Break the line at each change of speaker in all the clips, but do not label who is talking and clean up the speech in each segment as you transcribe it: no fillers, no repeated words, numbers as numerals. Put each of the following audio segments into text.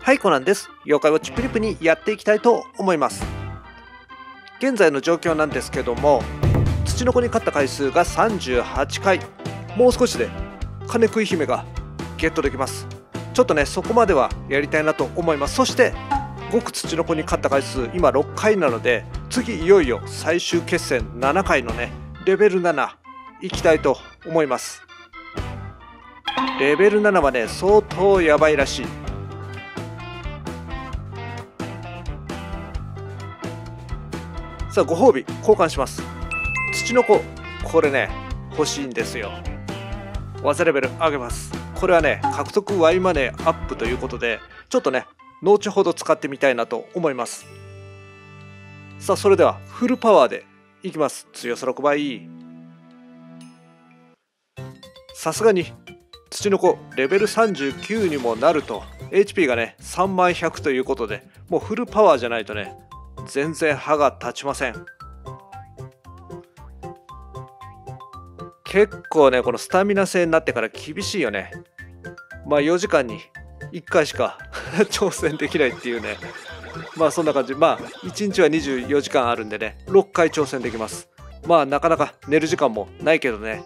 はい、コナンです。妖怪ウォッチプリプにやっていきたいと思います。現在の状況なんですけども、ツチノコに勝った回数が38回。もう少しで金食い姫がゲットできます。ちょっとね、そこまではやりたいなと思います。そして、極ツチノコに勝った回数、今6回なので、次いよいよ最終決戦7回のね、レベル7、いきたいと思います。レベル7はね、相当やばいらしい。さあ、ご褒美交換します。ツチノコ、これね欲しいんですよ。技レベル上げます。これはね、獲得 Y マネーアップということで、ちょっとね後ほど使ってみたいなと思います。さあ、それではフルパワーでいきます。強さ6倍。さすがにツチノコレベル39にもなると HP がね3万100ということで、もうフルパワーじゃないとね全然歯が立ちません。結構ね、このスタミナ制になってから厳しいよね。まあ4時間に1回しか挑戦できないっていうね。まあそんな感じ。まあ1日は24時間あるんでね、6回挑戦できます。まあなかなか寝る時間もないけどね。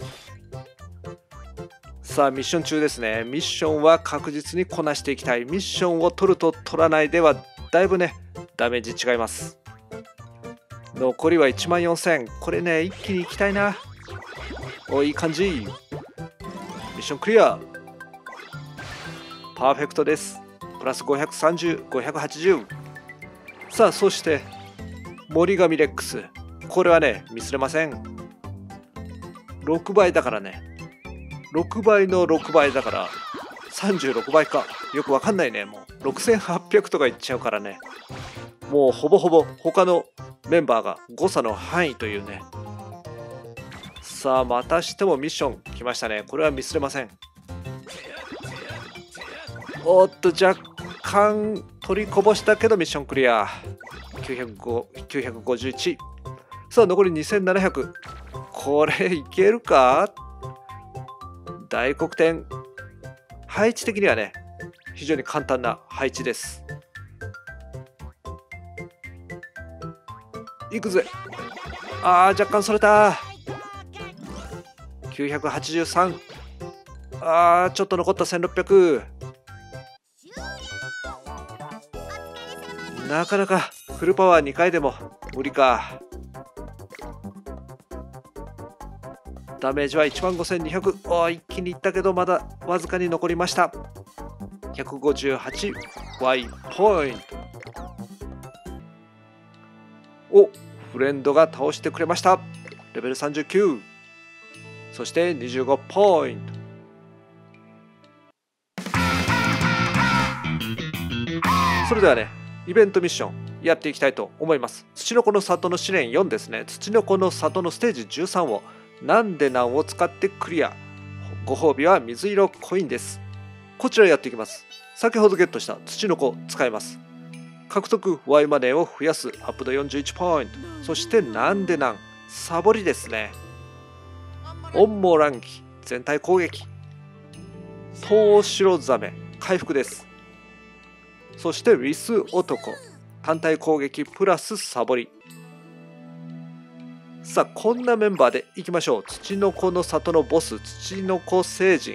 さあ、ミッション中ですね。ミッションは確実にこなしていきたい。ミッションを取ると取らないではだいぶねダメージ違います。残りは1万4000。これね一気に行きたいな。お、いい感じ。ミッションクリア。パーフェクトです。プラス530、580。さあ、そして森神レックス、これはねミスれません。6倍だからね、6倍の6倍だから36倍か、よくわかんないね。もう6800とかいっちゃうからね、もうほぼほぼ他のメンバーが誤差の範囲というね。さあ、またしてもミッション来ましたね。これはミスれません。おっと、若干取りこぼしたけどミッションクリア。951。さあ、残り2700。これいけるか。大黒天。配置的にはね非常に簡単な配置です。いくぜ。若干それた。983。ちょっと残った1600。なかなかフルパワー2回でも無理か。ダメージは15200。一気にいったけどまだわずかに残りました。158 Y ポイント。お、フレンドが倒してくれました。レベル39。そして25ポイント。それではね、イベントミッションやっていきたいと思います。ツチノコの里の試練4ですね。ツチノコの里のステージ13をなんでなんを使ってクリア。ご褒美は水色コインです。こちらやっていきます。先ほどゲットしたツチノコ使います。獲得 Y マネーを増やす。アップ度41ポイント。そしてなんでなんサボりですね。音網乱気全体攻撃。東白ザメ回復です。そしてウィス男単体攻撃プラスサボり。さあ、こんなメンバーでいきましょう。ツチノコの里のボス、ツチノコ星人。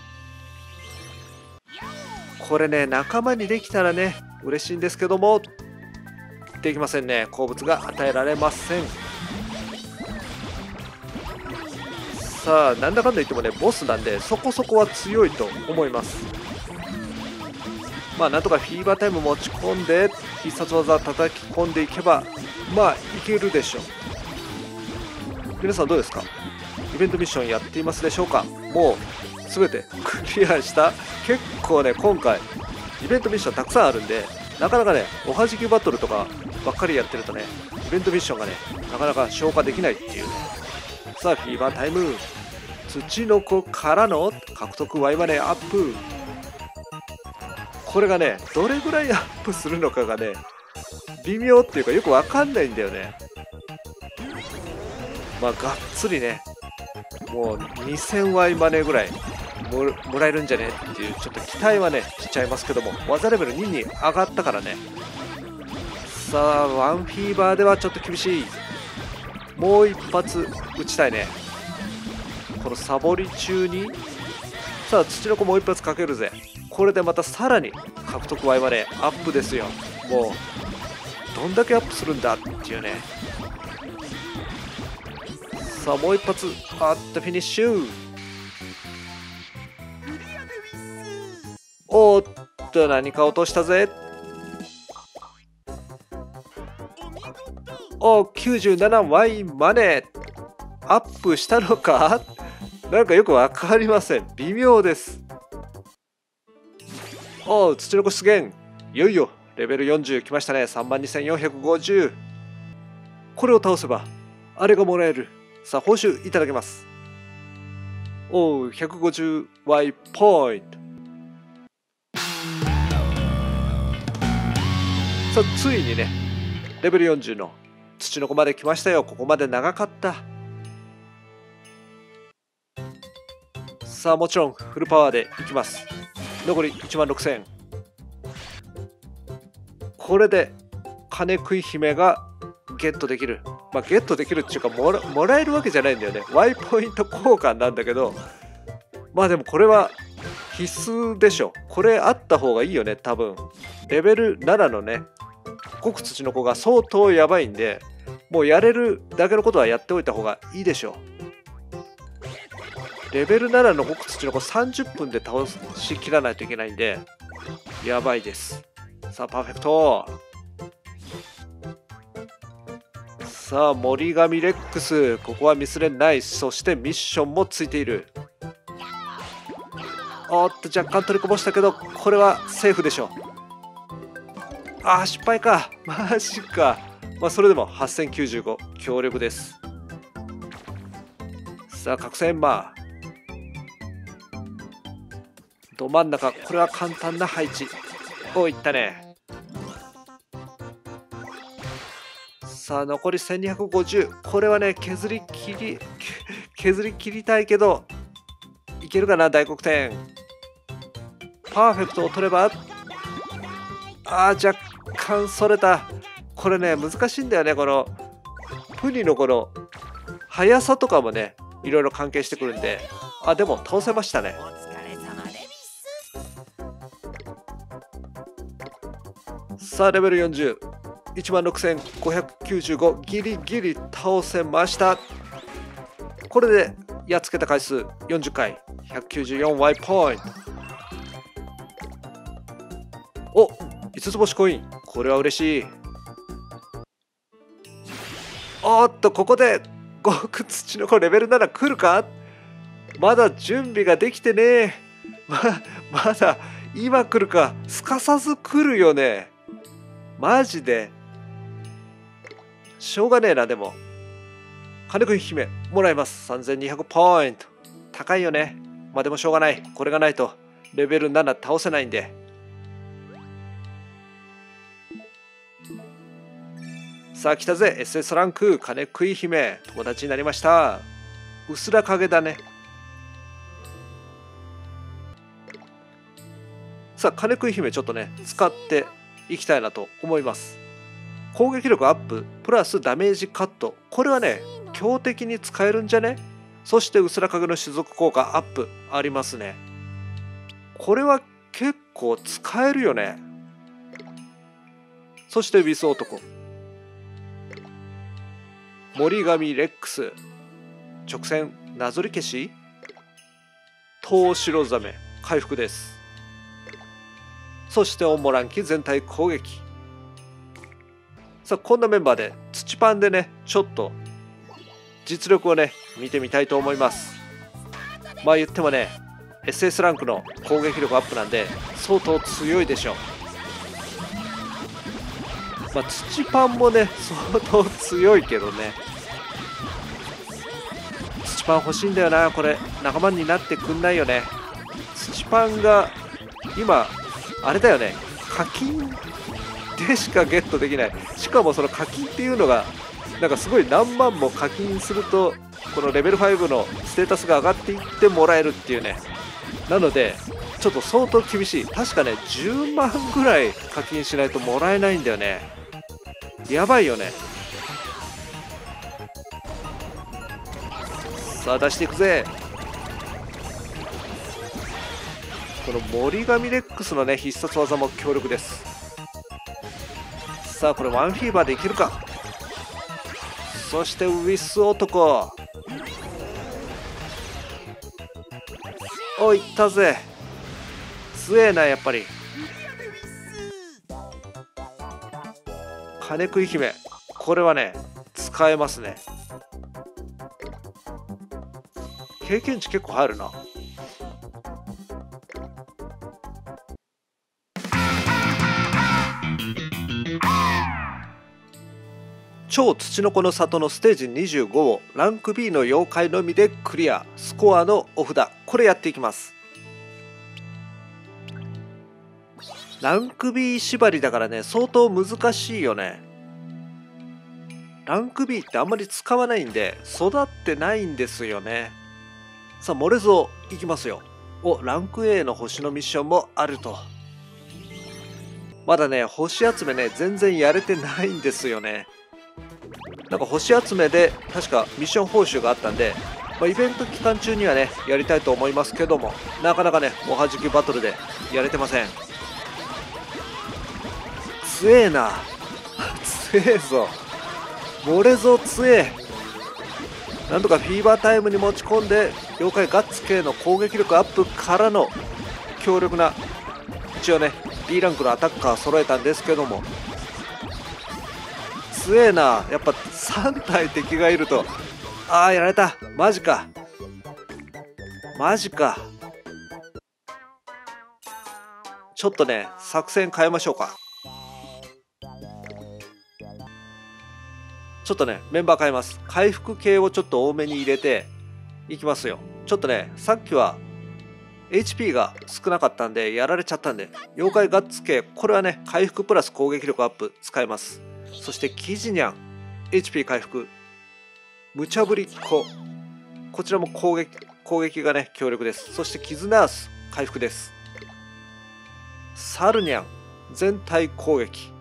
これね、仲間にできたらね嬉しいんですけども、できませんね。好物が与えられません。さあ、なんだかんだ言ってもねボスなんでそこそこは強いと思います。まあなんとかフィーバータイム持ち込んで必殺技叩き込んでいけばまあいけるでしょう。皆さんどうですか。イベントミッションやっていますでしょうか。もうすべてクリアした。結構ね今回イベントミッションたくさんあるんで、なかなかねおはじきバトルとかばっかりやってるとねイベントミッションがねなかなか消化できないっていうね。さあ、フィーバータイム。ツチノコからの獲得 Y マネーアップ。これがねどれぐらいアップするのかがね微妙っていうかよくわかんないんだよね。まあがっつりねもう 2000Y マネーぐらいもらえるんじゃねっていうちょっと期待はねしちゃいますけども、技レベル2に上がったからね。さあワンフィーバーではちょっと厳しい。もう一発打ちたいね、このサボり中に。さあ土の子もう一発かけるぜ。これでまたさらに獲得倍までアップですよ。もうどんだけアップするんだっていうね。さあもう一発あってフィニッシュ。おっと何か落としたぜ。お 97Y マネーアップしたのか。なんかよく分かりません、微妙です。お土の子出現。いよいよレベル40きましたね。32,450。これを倒せばあれがもらえる。さあ報酬いただけます。おう 150Y ポイント。さあついにねレベル40の土の子まで来ましたよ。ここまで長かった。さあもちろんフルパワーでいきます。残り16,000。これで金食い姫がゲットできる。まあゲットできるっていうかもらえるわけじゃないんだよね。Y ポイント交換なんだけど、まあでもこれは必須でしょ。これあった方がいいよね多分。レベル7のね極土の子が相当やばいんで、もうやれるだけのことはやっておいた方がいいでしょう。レベル7の極土の子30分で倒しきらないといけないんでやばいです。さあパーフェクト。さあ森神レックス、ここはミスれない。そしてミッションもついている。おっと若干取りこぼしたけどこれはセーフでしょう。あー失敗か、マジか。まあそれでも8095強力です。さあ覚醒エンマーど真ん中、これは簡単な配置をいったね。さあ残り1250。これはね削り切りたいけどいけるかな。大黒天パーフェクトを取れば、若干それた。これね難しいんだよね。このプニのこの速さとかもねいろいろ関係してくるんで。でも倒せましたね。さあレベル40、16,595。ギリギリ倒せました。これでやっつけた回数40回 194Y ポイント。お5つ星コイン、これは嬉しい。おっとここで極土の子レベル7来るか。まだ準備ができてねえ。まだ今来るか。すかさず来るよねマジで。しょうがねえな。でも金食い姫もらえます。3200ポイント高いよね。まあでもしょうがない。これがないとレベル7倒せないんで。さあ来たぜ SS ランク金食い姫友達になりました。うすら影だね。さあ金食い姫ちょっとね使っていきたいなと思います。攻撃力アッププラスダメージカット、これはね強敵に使えるんじゃね。そしてうすら影の種族効果アップありますね。これは結構使えるよね。そしてウィス男森神レックス直線なぞり消し東白ザメ回復です。そしてオンモランキ全体攻撃。さあこんなメンバーで土パンでねちょっと実力をね見てみたいと思います。まあ言ってもね SS ランクの攻撃力アップなんで相当強いでしょう。まあ土パンもね相当強いけどね。土パン欲しいんだよな。これ仲間になってくんないよね。土パンが今あれだよね、課金でしかゲットできない。しかもその課金っていうのがなんかすごい何万も課金するとこのレベル5のステータスが上がっていってもらえるっていうね。 なのでちょっと相当厳しい。確かね10万ぐらい課金しないともらえないんだよね。やばいよね。さあ出していくぜ。この森神レックスのね必殺技も強力です。さあこれワンフィーバーでいけるか。そしてウィス男、おいったぜ。強えなやっぱり。金食い姫、これはね使えますね。経験値結構入るな。超土の子の里のステージ25をランク B の妖怪のみでクリア。スコアのお札、これやっていきます。ランク B 縛りだからね相当難しいよね。ランク B ってあんまり使わないんで育ってないんですよね。さあモレゾーいきますよ。ランク A の星のミッションもあると。まだね星集めね全然やれてないんですよね。なんか星集めで確かミッション報酬があったんで、イベント期間中にはねやりたいと思いますけども、なかなかねおはじきバトルでやれてません。強えな強えぞモレゾ強え。なんとかフィーバータイムに持ち込んで妖怪ガッツ系の攻撃力アップからの強力な一応ね B ランクのアタッカー揃えたんですけども、強えな。やっぱ3体敵がいるとやられた。マジかマジか。ちょっとね作戦変えましょうか。ちょっとねメンバー変えます。回復系をちょっと多めに入れていきますよ。ちょっとねさっきは HP が少なかったんでやられちゃったんで、妖怪ガッツ系これはね回復プラス攻撃力アップ使えます。そしてキジニャン HP 回復、無茶ぶりっ子こちらも攻撃がね強力です。そしてキズナース回復です。サルニャン全体攻撃、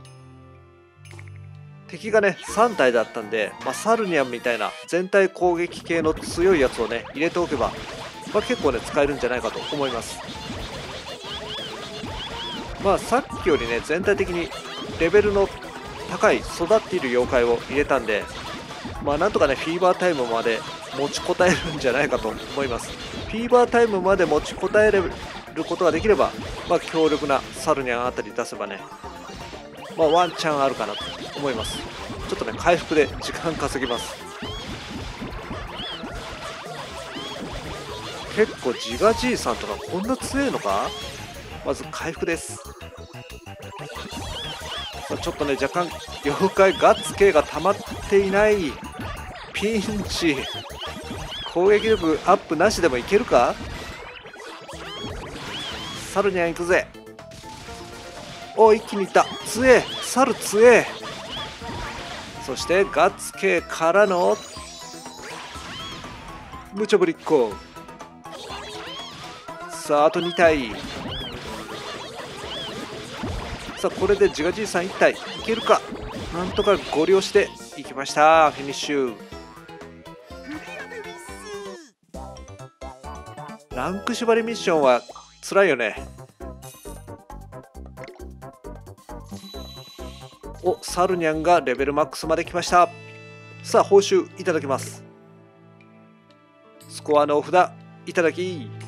敵がね3体だったんで、サルニャンみたいな全体攻撃系の強いやつをね入れておけば、結構ね使えるんじゃないかと思います。さっきよりね全体的にレベルの高い育っている妖怪を入れたんで、なんとかねフィーバータイムまで持ちこたえるんじゃないかと思います。フィーバータイムまで持ちこたえることができれば、強力なサルニャンあたり出せばね、ワンチャンあるかなと思います。ちょっとね回復で時間稼ぎます。結構自画じいさんとかこんな強いのか。まず回復です。ちょっとね若干妖怪ガッツ系が溜まっていない。ピンチ。攻撃力アップなしでもいけるか。サルニャン行くぜ。一気にいった。強えサル強え。そしてガッツ系からの無茶ぶりっ子。さああと2体。さあこれで自画じいさん1体いけるか。なんとかご利用していきました。フィニッシュ。ランク縛りミッションは辛いよね。サルニャンがレベルマックスまで来ました。さあ報酬いただきます。スコアのお札いただき。